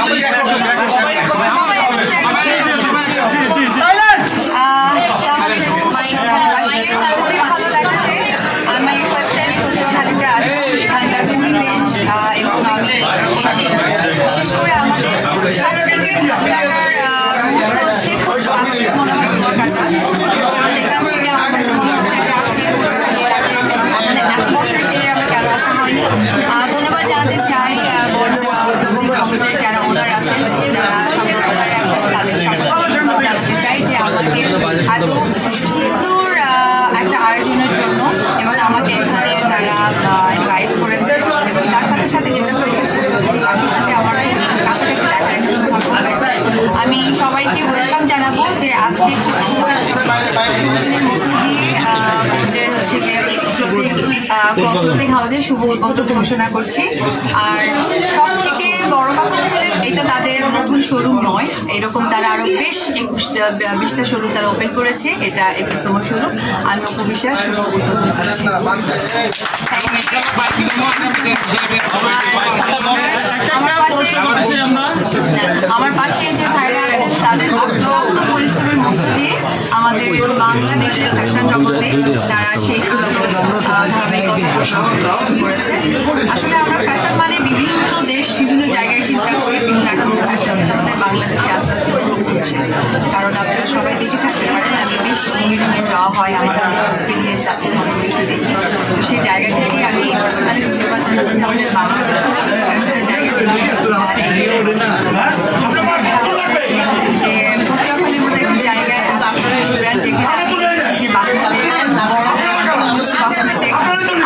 ভালো লাগছে। আমি ফার্স্ট টাইম পটুয়াখালীতে আসবো, এখানকার পরিবেশ এবং আমি এসে বিশেষ করে আমাদের সব থেকে হচ্ছে খুব মনে হয় কুয়াকাটা। সেখান থেকে আমার কাছে মনে হচ্ছে যে আসলে মানে 1 বছর কেড়ে আমরা কেন আসা হয়নি। ধন্যবাদ জানাতে চাই হাউসের যারা ওনার আছেন, যারা সম্পাদক আছেন, তাদের সম্পর্কে জানাতে চাই যে আমাকে এত সুন্দর একটা আয়োজনের জন্য এবং আমাকে এখানে তারা গাইড করেছে এবং তার সাথে সাথে যেটা হয়েছে পাশের সাথে আমার কাছাকাছি দেখার একটা সৌভাগ্য হয়েছে। আমি সবাইকে ওয়েলকাম জানাবো যে আজকে খুব সুন্দর দিনের মধ্য দিয়ে আমাদের হচ্ছে গিয়ে প্রত্যেক হাউসের শুভ উদ্বোধন ঘোষণা করছি। আর সব থেকে বড় কথা হচ্ছে এটা তাদের নতুন শোরুম নয়, এরকম তারা আরো বেশ 20টা শোরুম তারা ওপেন করেছে। এটা 21তম শোরুম। আমি অপু বিশ্বাস শুভ উদ্বোধন করছি। আমার পাশে যে ভাইরা আছেন তাদের অক্লান্ত পরিশ্রমের মধ্য দিয়ে আমাদের বাংলাদেশের ফ্যাশন জগতে তারা সেই ধারাবাহিকতা করেছে। আসলে আমরা ফ্যাশন মানে বিভিন্ন দেশ বিভিন্ন জায়গায় চিন্তা করি, কিন্তু এখন ফ্যাশন আমাদের বাংলাদেশে আস্তে আস্তে গ্রো করছে। কারণ আপনারা সবাই দেখে থাকতে পারেন আমি বেশ মিলিয়ে যাওয়া হয়, আমার এক্সপিরিয়েন্স আছে অনেক কিছু দেখি। তো সেই জায়গা থেকে আমি পার্সোনালি ধন্যবাদ জানাচ্ছি আমাদের বাংলাদেশের ফ্যাশনের জায়গা থেকে এগিয়ে হচ্ছে। যে পটুয়াখালীর মধ্যে একটা জায়গায় ব্র্যান্ড যেখানে যে বাচ্চাদের কসমেটিক্স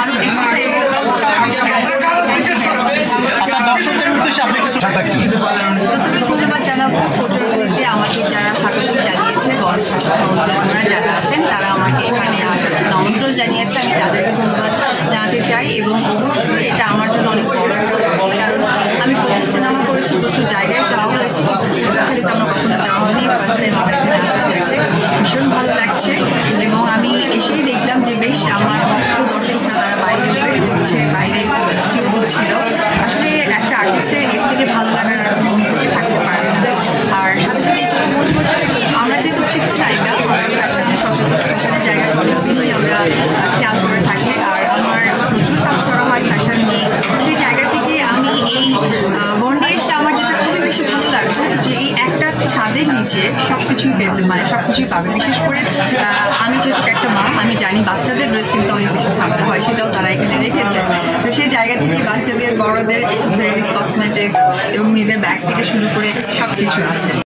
প্রথমে ধন্যবাদ জানাবো পটুয়াখালীতে আমাকে যারা স্বাগত জানিয়েছে, ওনারা যারা আছেন তারা আমাকে এখানে আসার জন্য আমন্ত্রণ জানিয়েছে, আমি তাদেরকে ধন্যবাদ জানাতে চাই। এবং অবশ্যই এটা আমার জন্য অনেক বড় একটা, কারণ আমি প্রচুর সিনেমা করেছি, প্রচুর জায়গায় যাওয়া হয়েছে, পটুয়াখালীতে আমরা কখনো যাওয়া হয়নি, ফার্স্ট টাইম আমার এখানে আসা হয়েছে, ভীষণ ভালো লাগছে। এবং আমি এসেই দেখলাম যে বেশ আমার দর্শকরা তারা বাইরে বের করছে, বাইরে বৃষ্টিও হচ্ছিল। আসলে একটা আর্টিস্টের এর থেকে ভালো লাগার আর কোনো থাকতে পারে না। আর সাথে সাথে বলবো যে আমরা যেহেতু চিত্রনায়িকা, ফ্যাশনের সচেতন ফ্যাশনের জায়গাটা অনেক বেশি আমরা খেয়াল করে থাকি। আর আমার প্রচুর কাজ করা হয় ফ্যাশন নিয়ে, সেই জায়গা থেকে আমি এই বন্ডে এসে আমার যেটা খুবই বেশি ভালো লাগতো যে এই একটা ছাদের নিচে সব কিছুই পেতে মানে সব কিছুই পাবে। বিশেষ করে আমি যেহেতু একটা মা, আমি জানি বাচ্চাদের ড্রেস কিন্তু অনেক বেশি ঝামেলা হয়, সেটাও তারা এখানে রেখেছে। তো সেই জায়গা থেকে বাচ্চাদের বড়দের অ্যাক্সেসরিজ, কসমেটিক্স এবং মেয়েদের ব্যাগ থেকে শুরু করে সব কিছু আছে।